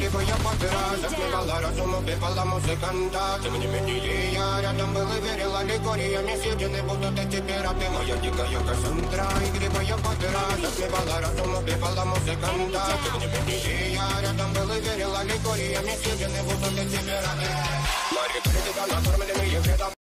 грибы я под раз. Затмевала разум, убивала музыканта. Тем не менее я рядом был и верила легориями съедены будут эти пираты. Моя дикая Кассандра. И грибы я под раз. Затмевала разум, убивала музыканта. Тем не менее я рядом был и верила легориями съедены будут эти пираты. Мои критика накормленные вредом.